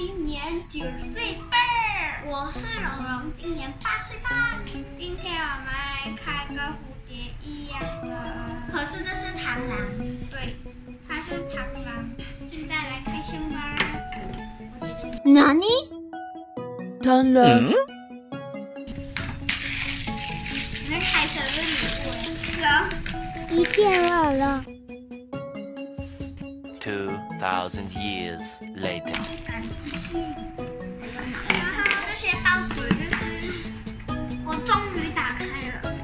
今年9岁半。我是蓉蓉，今年8岁半。今天我们来开个蝴蝶一样的，可是这是螳螂。对，它是螳螂。现在来开箱吧。 哪里？ 螳螂。 那开始是礼物，是哦。 1变2了。 2000 years later。 感激信。然后这些报纸就是我终于打开了。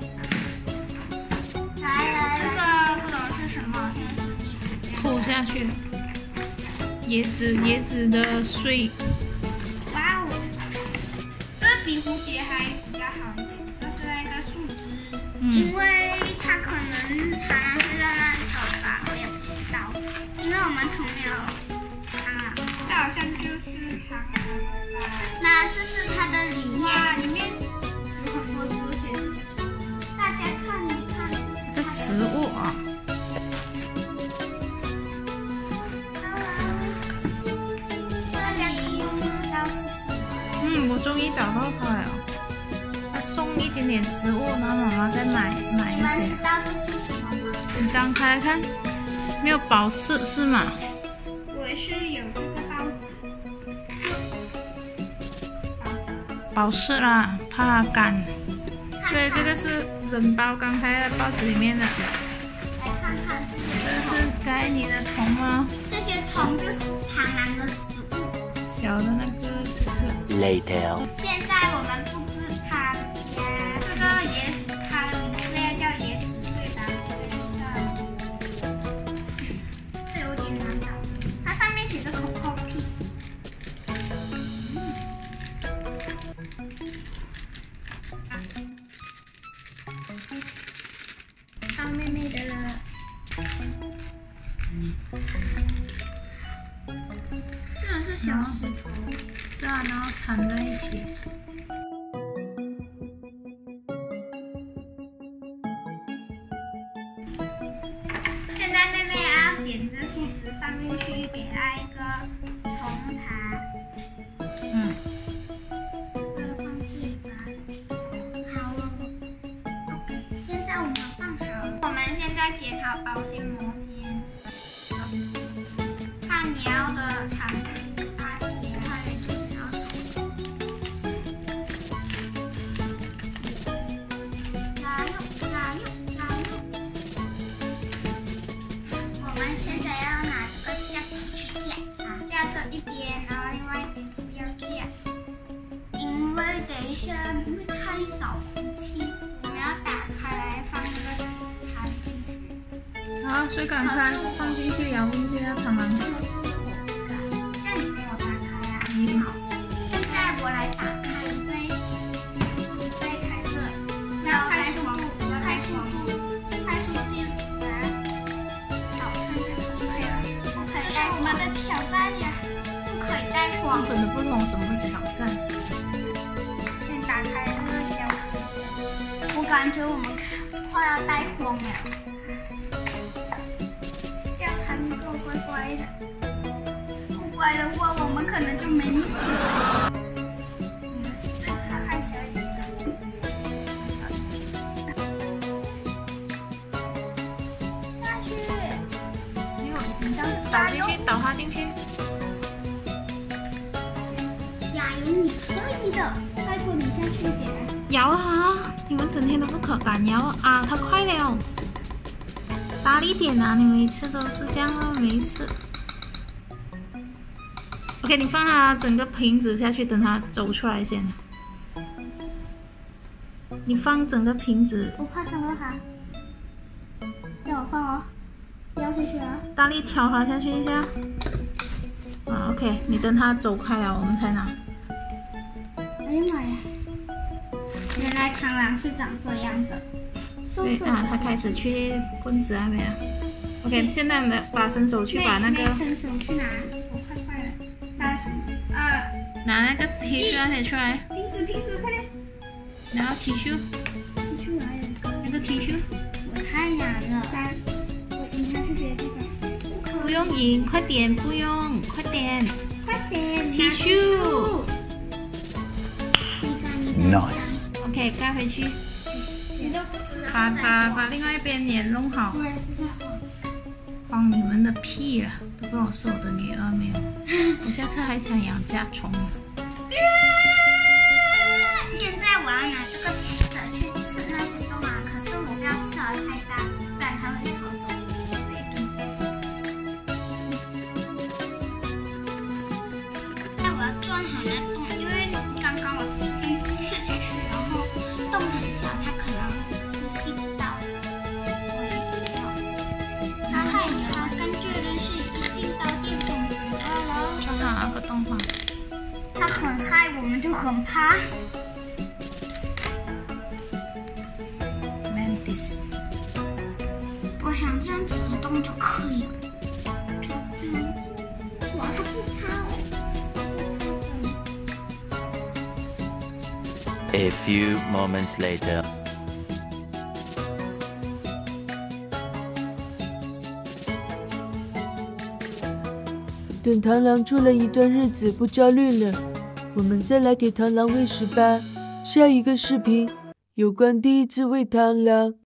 来，这个不懂是什么，现在是衣服。 吐下去。椰子的碎。 哇哦，这比蝴蝶还比较好一点。这是那个树枝，因为它可能它是乱走吧，我也不知道，因为我们从没有螳螂，这好像就是螳螂吧。那这是它的里面，里面有很多字，而且是什么？大家看一看， 这食物啊。我终于找到它了。他送一点点食物，然后妈妈再买一些。 你们知道这是什么吗？ 你张开来看，没有宝石是吗？ 我是有这个报纸。 宝石啦，怕干。所以这个是冷包刚开在报纸里面的。 来看看这些。 这是该你的虫吗？ 这些虫就是螳螂的食物。 小的那个是。 Later。 现在我们布置它家，这个椰子它的名字要叫椰子碎吧，这有点难搞。它上面写着 Coco P。到妹妹的了。这个是小石头。 是啊，然后缠在一起。 现在妹妹要剪这树枝放进去，给它一个虫爬。放这里吧。好了。OK， 现在我们放好了。我们现在剪好保鲜膜先。看你要的长度。等一下会太少空气，我们要打开来放那个餐进去。 然后水管开放进去，摇进去，要螳螂。 这样你给我打开啊。好。现在我来打开，再开这，要开速度，要开速度，开速度。好，看这个就可以了。不可以带我们的挑战呀，不可以带光。 日本的不同，什么挑战？ 打开这个标志，我感觉我们快要带光了。这样才能够乖乖的，不乖的话我们可能就没命了。我们是最开小一点，下去。因为我已经这样倒进去，倒它进去。 加油，你可以的。拜托你下去一点。 摇啊！你们整天都不可敢摇啊！它快了，大力点啊！你每一次都是这样啊，每一次。OK， 你放它整个瓶子下去，等它走出来先。你放整个瓶子。 我怕伤到它。叫我放哦，掉下去啊！ 大力敲它下去一下。啊 ，OK， 你等它走开了，我们才拿。 哎呀妈呀！原来螳螂是长这样的。 对啊，它开始去棍子那边了。OK， 现在我们把伸手去把那个。 伸手去拿，我快快了。 拿那个 T 恤拿出来。 瓶子，快点。 然后 T 恤。 T 恤哪里？ 那个 T 恤。 我太难了。我引下去别的地方。 不用引，快点，不用，快点。 快点。 Tissue。 Nice. OK， 盖回去， 你都不知道。 把另外一边也弄好。 我也是在帮你们的屁了，都不我是我的女儿没有。我下次还想养甲虫。 现在我要拿这个吃的去吃那些动物，可是我不要吃的太大，不然它会吵走我这一顿。那我要钻好那洞，因为刚刚我先刺下去，然后洞很小，它可能呼吸不到。他害你了，跟巨人是一定到电筒局了。 装好那个动画。 他很害，我们就很怕。 Mantis。 我想这样子动就可以了。就这样。哇，他不怕哦。 A few moments later. 等螳螂住了一段日子不焦虑了，我们再来给螳螂喂食吧。下一个视频有关第一次喂螳螂。